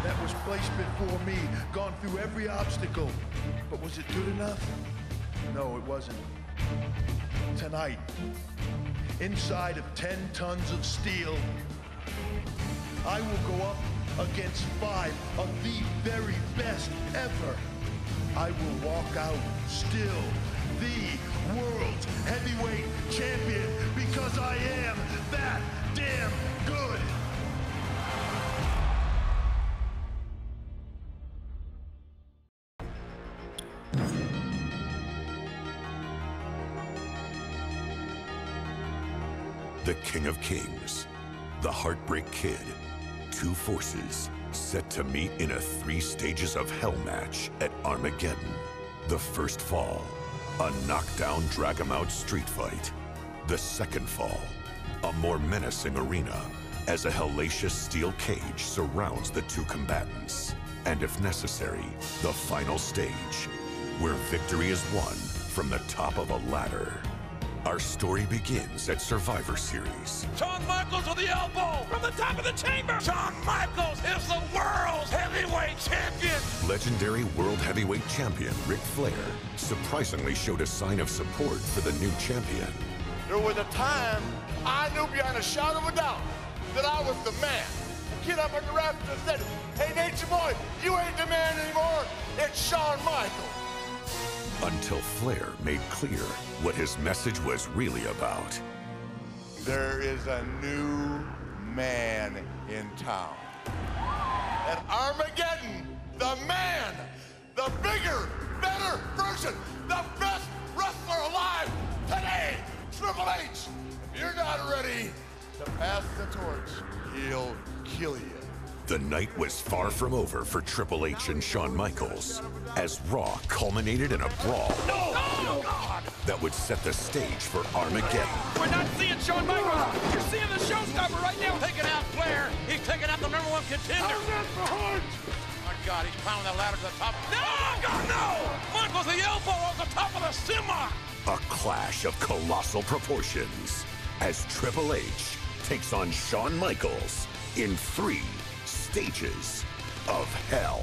that was placed before me, gone through every obstacle. But was it good enough? No, it wasn't. Tonight, inside of 10 tons of steel, I will go up against 5 of the very best ever. I will walk out still the world's heavyweight champion because I am that damn good. The King of Kings, the Heartbreak Kid, two forces set to meet in a 3 stages of hell match at Armageddon. The first fall, a knockdown drag-em-out street fight. The second fall, a more menacing arena as a hellacious steel cage surrounds the two combatants. And if necessary, the final stage, where victory is won from the top of a ladder. Our story begins at Survivor Series. Shawn Michaels with the elbow from the top of the chamber. Shawn Michaels is the world's heavyweight champion. Legendary World Heavyweight Champion Ric Flair surprisingly showed a sign of support for the new champion. There was a time I knew beyond a shadow of a doubt that I was the man. The kid up on the rafters said, "Hey, Nature Boy, you ain't the man anymore. It's Shawn Michaels." Until Flair made clear what his message was really about. There is a new man in town. At Armageddon, the man, the bigger, better version, the best wrestler alive today, Triple H. If you're not ready to pass the torch, he'll kill you. The night was far from over for Triple H and Shawn Michaels, as Raw culminated in a brawl that would set the stage for Armageddon. We're not seeing Shawn Michaels. You're seeing the showstopper right now. Taking out Flair. He's taking out the #1 contender. Oh my God, he's pounding the ladder to the top. No, God, no! Michaels the elbow on the top of the semi. A clash of colossal proportions as Triple H takes on Shawn Michaels in 3 stages of hell.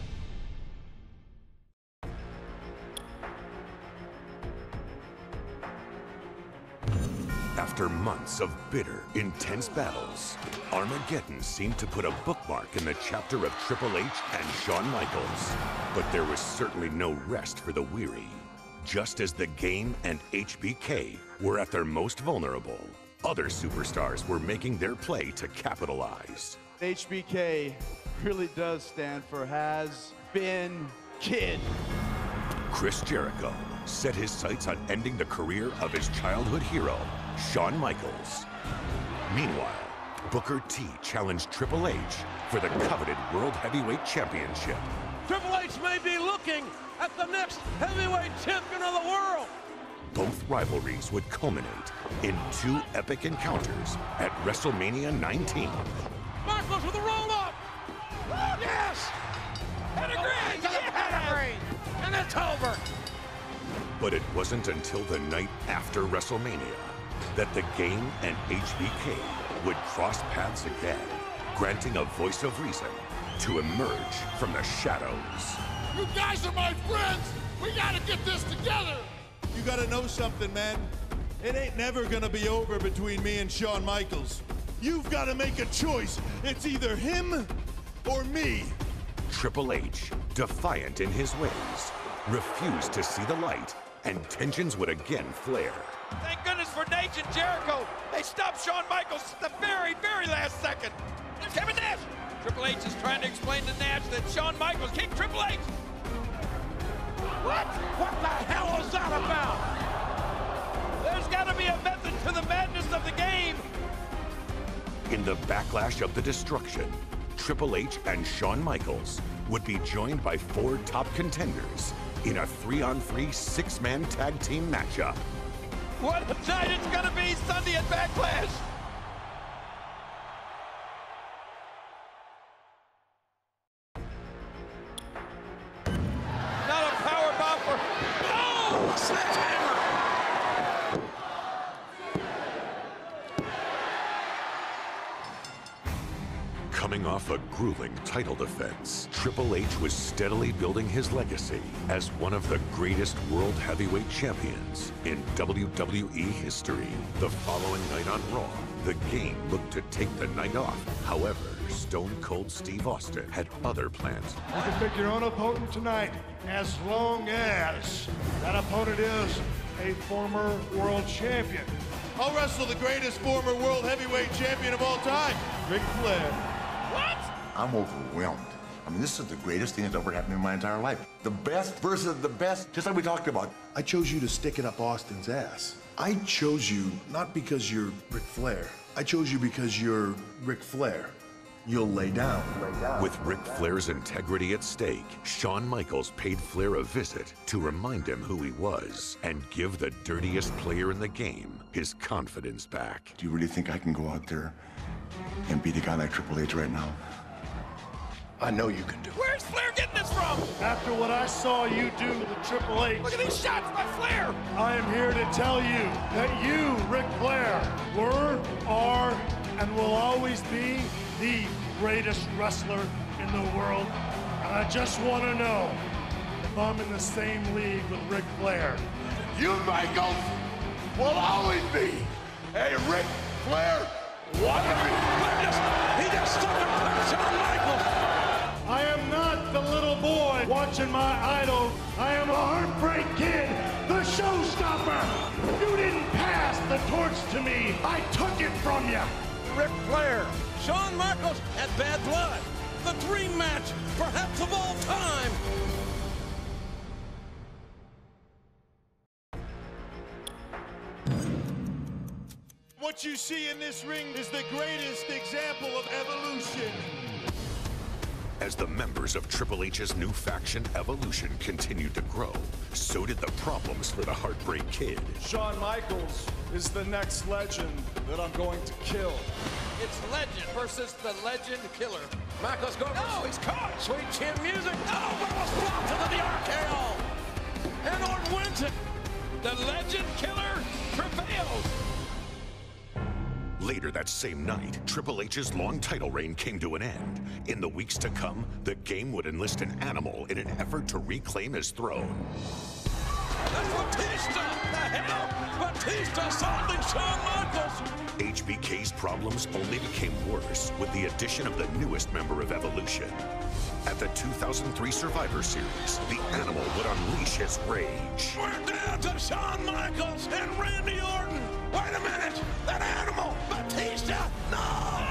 After months of bitter, intense battles, Armageddon seemed to put a bookmark in the chapter of Triple H and Shawn Michaels. But there was certainly no rest for the weary. Just as the Game and HBK were at their most vulnerable, other superstars were making their play to capitalize. HBK really does stand for Has Been Kid. Chris Jericho set his sights on ending the career of his childhood hero, Shawn Michaels. Meanwhile, Booker T challenged Triple H for the coveted World Heavyweight Championship. Triple H may be looking at the next heavyweight champion of the world. Both rivalries would culminate in 2 epic encounters at WrestleMania 19. Michaels with a roll-up. Yes! Pedigree! Pedigree! And it's over. But it wasn't until the night after WrestleMania that the Game and HBK would cross paths again, granting a voice of reason to emerge from the shadows. You guys are my friends. We gotta get this together. You gotta know something, man. It ain't never gonna be over between me and Shawn Michaels. You've gotta make a choice. It's either him or me. Triple H, defiant in his ways, refused to see the light, and tensions would again flare. Thank goodness for Nash and Jericho. They stopped Shawn Michaels at the very, very last second. There's Kevin Nash. Triple H is trying to explain to Nash that Shawn Michaels kicked Triple H. What? What the hell is that about? There's got to be a method to the madness of the game. In the backlash of the destruction, Triple H and Shawn Michaels would be joined by 4 top contenders in a 3-on-3 6-man tag team matchup. What a night it's gonna be Sunday at Backlash! Not a power bomb for... Oh! Sledgehammer! Coming off off a grueling title defense, Triple H was steadily building his legacy as one of the greatest world heavyweight champions in WWE history. The following night on Raw, the Game looked to take the night off. However, Stone Cold Steve Austin had other plans. You can pick your own opponent tonight, as long as that opponent is a former world champion. I'll wrestle the greatest former world heavyweight champion of all time, Ric Flair. What? I'm overwhelmed. I mean, this is the greatest thing that's ever happened in my entire life. The best versus the best, just like we talked about. I chose you to stick it up Austin's ass. I chose you not because you're Ric Flair. I chose you because you're Ric Flair. You'll lay down. With Ric Flair's integrity at stake, Shawn Michaels paid Flair a visit to remind him who he was and give the dirtiest player in the game his confidence back. Do you really think I can go out there and beat a guy like Triple H right now? I know you can do it. Where's Flair getting this from? After what I saw you do to Triple H, Look at these shots by Flair. I am here to tell you that you, Ric Flair, were, are, and will always be the greatest wrestler in the world. And I just want to know if I'm in the same league with Ric Flair. You, Michaels, will always be a Ric Flair wannabe. He just stuck a Shawn Michaels. I am not the little boy watching my idol. I am a Heartbreak Kid, the showstopper. You didn't pass the torch to me. I took it from you. Ric Flair, Shawn Michaels, and Bad Blood. The dream match, perhaps of all time. What you see in this ring is the greatest example of evolution. As the members of Triple H's new faction, Evolution, continued to grow, so did the problems for the Heartbreak Kid. Shawn Michaels is the next legend that I'm going to kill. It's Legend versus the Legend Killer. Michaels goes. No, he's caught. Sweet chin music. No, Michaels flopped into the RKO. And Orton wins it. The Legend Killer prevails. Later that same night, Triple H's long title reign came to an end. In the weeks to come, the Game would enlist an animal in an effort to reclaim his throne. That's Batista. The hell? Batista assaulting Shawn Michaels. HBK's problems only became worse with the addition of the newest member of Evolution. At the 2003 Survivor Series, the animal would unleash his rage. We're down to Shawn Michaels and Randy Orton. Wait a minute. That animal, Batista. No.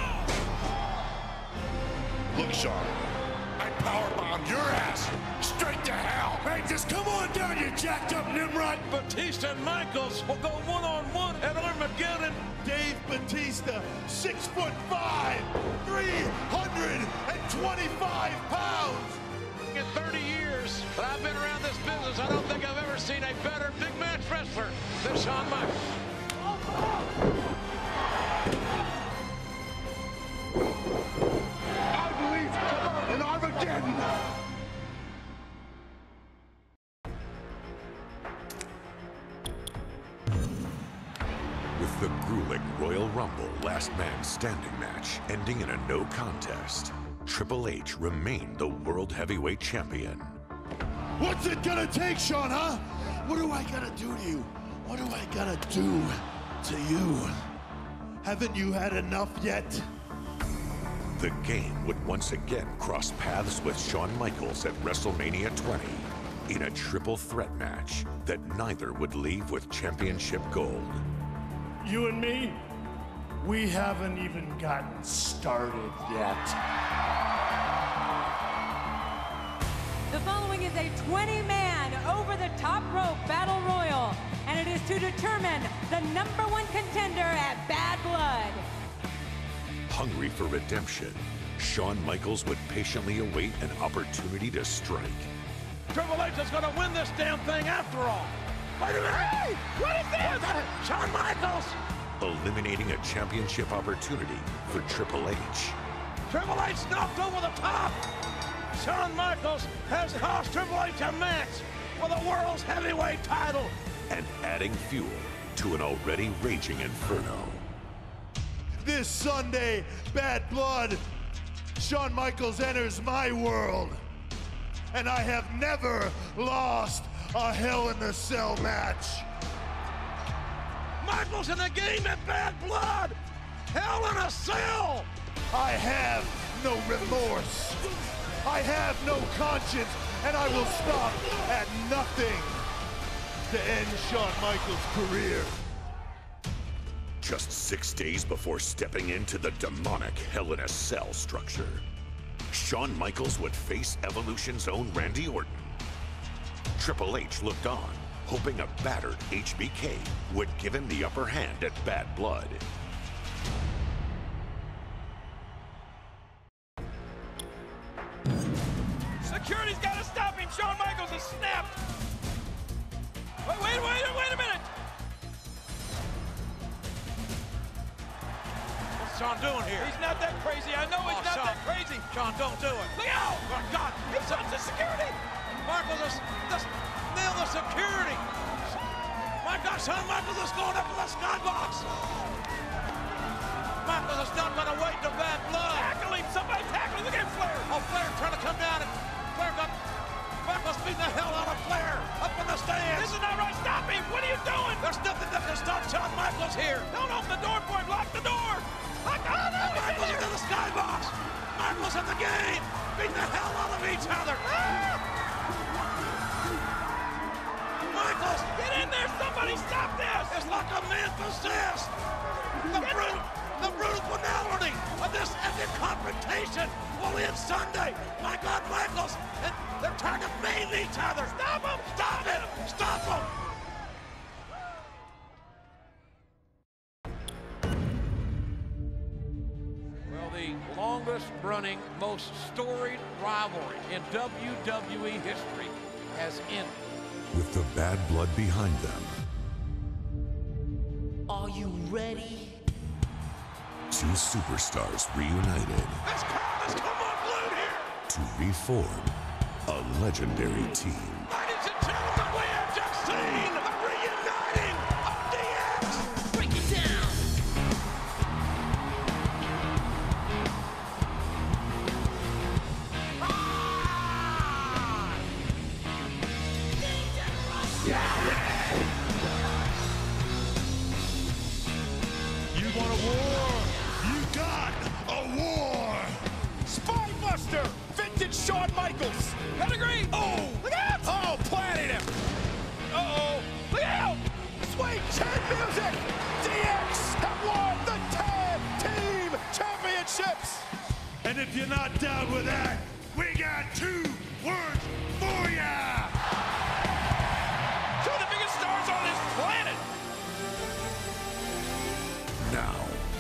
Look, Shawn, I powerbombed your ass straight to hell. Hey, just come on down, you jacked up Nimrod. Batista and Michaels will go one-on-one at Armageddon. Dave Batista, 6'5", 325 pounds. In 30 years that I've been around this business, I don't think I've ever seen a better big match wrestler than Shawn Michaels. I believe in Armageddon. With the grueling Royal Rumble Last Man Standing match ending in a no contest, Triple H remained the World Heavyweight Champion. What's it gonna take, Shawn, huh? What do I gotta do to you? What do I gotta do to you? Haven't you had enough yet? The Game would once again cross paths with Shawn Michaels at WrestleMania 20 in a triple threat match that neither would leave with championship gold. You and me, we haven't even gotten started yet. The following is a 20-man over-the-top rope battle royal, and it is to determine the #1 contender at Bad Blood. Hungry for redemption, Shawn Michaels would patiently await an opportunity to strike. Triple H is going to win this damn thing after all. Wait a minute. Hey, what is this? Shawn Michaels. Eliminating a championship opportunity for Triple H. Triple H knocked over the top. Shawn Michaels has cost Triple H a match for the world's heavyweight title. And adding fuel to an already raging inferno. This Sunday, Bad Blood Shawn Michaels enters my world, and I have never lost a Hell in a Cell match. Michaels in the game at Bad Blood! Hell in a Cell! I have no remorse. I have no conscience, and I will stop at nothing to end Shawn Michaels' career. Just 6 days before stepping into the demonic Hell in a Cell structure, Shawn Michaels would face Evolution's own Randy Orton. Triple H looked on, hoping a battered HBK would give him the upper hand at Bad Blood. Security's got to stop him! Shawn Michaels has snapped! Wait a minute! What's Shawn doing here? He's not that crazy. I know he's not that crazy. Shawn, don't do it. Look out! Oh, God. He shot the security. Michaels just nail the security. My God, Shawn Michaels is going up to the skybox. Michaels is not going to wait to Bad Blood. Tackle him. Somebody tackle him. Look at Flair. Oh, Flair trying to come down, and Flair got Michaels beating the hell out of Flair up in the stands. This is not right. Stop him. What are you doing? There's nothing that can stop Shawn Michaels here. Don't open the door for him. Lock the door. Michaels into the skybox. Michaels in the game. Beating the hell out of each other. Michaels, get in there. Somebody stop this. It's like a man possessed. The brutal finality of this epic confrontation will end Sunday. My God, Michaels, and they're trying to maim each other. Stop him! Stop him! Stop him! Well, the longest-running, most storied rivalry in WWE history has ended. With the Bad Blood behind them, are you ready? two superstars reunited Let's come unglued here! to reform a legendary team. Ladies and gentlemen, we have just seen the reuniting of DX! Break it down! You want a war? You got a war! Spinebuster! Vintage Shawn Michaels! Pedigree! Oh! Look out! Oh, planted him! Uh-oh! Look out! Sweet chin music! DX have won the Tag Team Championships! And if you're not down with that, we got 2 words for ya! 2 of the biggest stars on this planet! Now,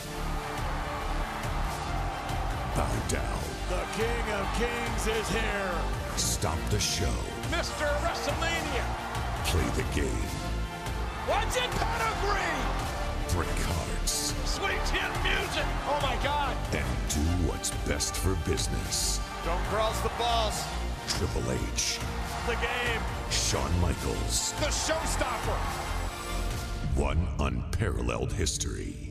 bow down. The King of Kings is here! Stop the show. Mr. WrestleMania! Play the game. Watch it, pedigree! Break hearts. Sweet chin music! Oh my God! And do what's best for business. Don't cross the balls. Triple H. The game. Shawn Michaels. The showstopper. One unparalleled history.